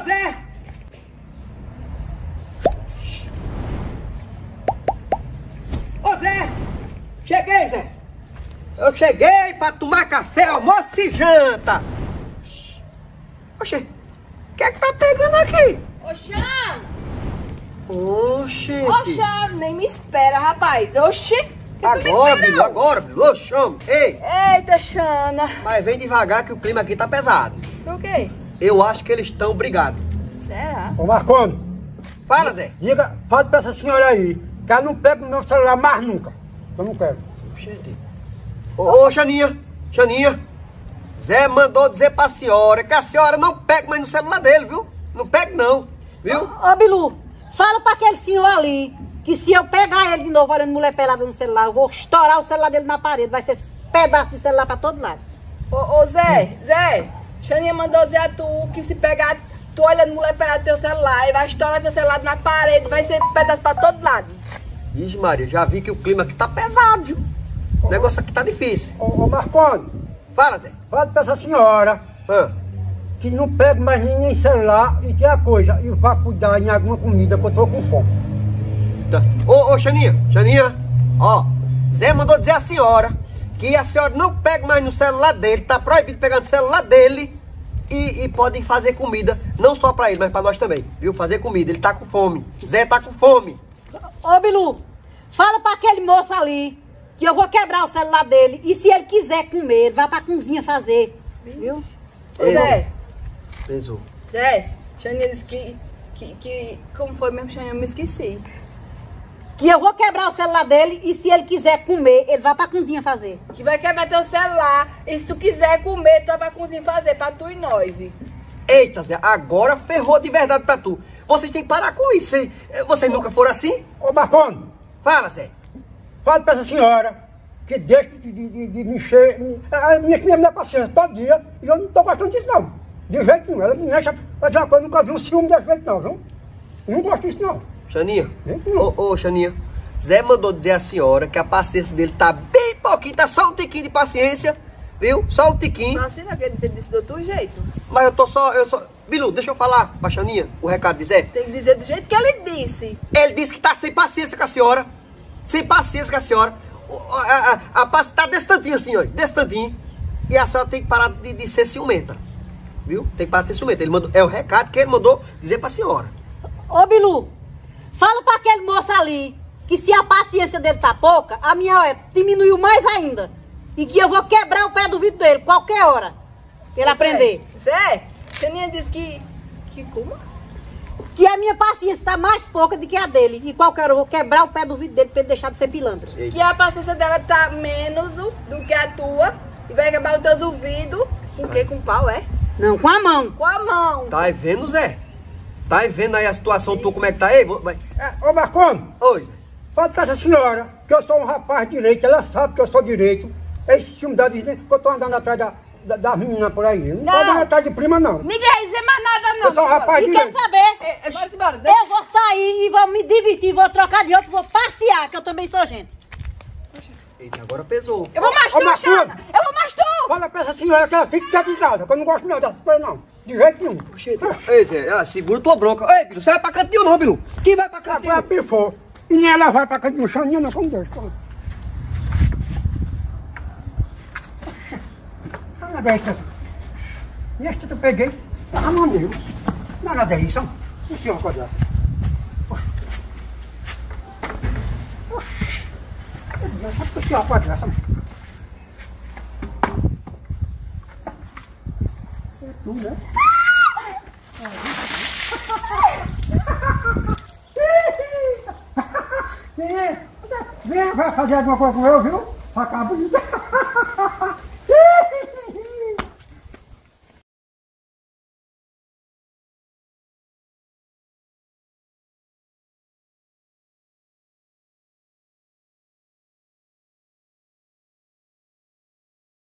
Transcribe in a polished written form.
Zé! Ô Zé! Cheguei, Zé! Eu cheguei pra tomar café, almoço e janta! Oxê! O que é que tá pegando aqui? Ô, Xana! Oxê! Ô, Xana, nem me espera, rapaz. Oxê! Agora, Bilu, eu chamo! Ei! Eita, Xana! Mas vem devagar que o clima aqui tá pesado. Por quê? Eu acho que eles estão brigados. Será? Ô Marconi, Fala, Zé! fala pra essa senhora aí, que ela não pega o meu celular mais nunca. Eu não quero. Oxente. Ô, Xaninha! Xaninha! Zé mandou dizer pra senhora que a senhora não pega mais no celular dele, viu? Não pega não, viu? Ô, Bilu, fala pra aquele senhor ali que se eu pegar ele de novo olhando mulher pelada no celular, eu vou estourar o celular dele na parede. Vai ser pedaço de celular pra todo lado. Ô, Zé, Xaninha mandou dizer a tu que se pegar, tu olhando mulher pelada no teu celular, ele vai estourar teu celular na parede, vai ser pedaço pra todo lado. Vixe, Maria, já vi que o clima aqui tá pesado, viu? O negócio aqui tá difícil. Ô Marconi, Fala, Zé! fala pra essa senhora Ah. que não pega mais nem celular e que a coisa, e vai cuidar em alguma comida que eu tô com fome. Tá. Ô, Xaninha! Xaninha! Ó, Zé mandou dizer à senhora que a senhora não pega mais no celular dele, tá proibido pegar no celular dele e pode fazer comida, não só pra ele, mas pra nós também, viu? Fazer comida, ele tá com fome. Zé tá com fome. Ô, Bilu, fala pra aquele moço ali que eu vou quebrar o celular dele. E se ele quiser comer, ele vai pra cozinha fazer. Viu? Ô, Zé, Pesou. Zé, Xaninha disse que... Como foi mesmo, Xaninha? Eu me esqueci. Que eu vou quebrar o celular dele e se ele quiser comer, ele vai pra cozinha fazer. Que vai quebrar teu celular. E se tu quiser comer, tu vai pra cozinha fazer, pra tu e nós. Eita, Zé, agora ferrou de verdade pra tu. Vocês têm que parar com isso, hein? Vocês nunca foram assim? Ô Marconi, Fala, Zé. fala pra essa senhora que deixa de me encher. A minha me dá paciência todo dia e eu não tô gostando disso não. De jeito nenhum. Ela me deixa. Ela diz uma coisa, eu nunca vi um ciúme desse jeito não, viu? Eu não gosto disso não. Xaninha. Não. Ô, Xaninha. Zé mandou dizer à senhora que a paciência dele tá bem pouquinho, tá só um tiquinho de paciência, viu? Só um tiquinho. Mas será que ele disse do outro jeito? Mas eu só... Bilu, deixa eu falar pra Xaninha o recado de Zé. Tem que dizer do jeito que ele disse. Ele disse que tá sem paciência com a senhora. Sem paciência com a senhora. A paciência tá desse tantinho assim, ó. Desse tantinho. E a senhora tem que parar de ser ciumenta. Viu? Tem que parar de ser ciumenta. Ele mandou, é o recado que ele mandou dizer pra senhora. Ô, Bilu, fala pra aquele moço ali que se a paciência dele tá pouca, a minha diminuiu mais ainda. E que eu vou quebrar o pé do vidro dele qualquer hora. Pra ele aprender. Zé, Xaninha disse que como? Que a minha paciência tá mais pouca do que a dele. E qualquer hora eu vou quebrar o pé do vidro dele pra ele deixar de ser pilantra. Que a paciência dela tá menos do que a tua. E vai quebrar os teus ouvidos. Com o quê? Com pau, é? Não, com a mão. Com a mão. Tá aí vendo, Zé? Tá aí vendo aí a situação tua, como é que tá aí? Ô Marconi, Oi, Zé. fala pra essa senhora que eu sou um rapaz direito, ela sabe que eu sou direito. Esse ciúme da diz que eu tô andando atrás da menina por aí. Não tô andando atrás de prima não. Ninguém vai dizer mais nada, não. Eu sou um rapaz E quer direito. saber? Bora embora. Eu vou sair e vou me divertir, vou trocar de outro, vou passear, que eu também sou gente. Eita, agora pesou. Eu vou mais Ô, tu, Marconi. Xana. Eu vou mais tu. Fala pra essa senhora que ela fique quieta em casa, que eu não gosto não dessas coisas não. De jeito nenhum. Oxê, ei, Zé, segura tua bronca. Ei, Bilu, você vai pra cantinho não, Bilu. Quem vai pra cantinho? Agora pifou. E nem ela vai pra canto no Xaninha, não, como Deus. Nada é isso. E este eu peguei. Ah, meu Deus. Nada é isso. O senhor acordar. Sabe que o senhor acordar, sabe? É tu, né? Vem, vai fazer alguma coisa com eu, viu? Acaba de...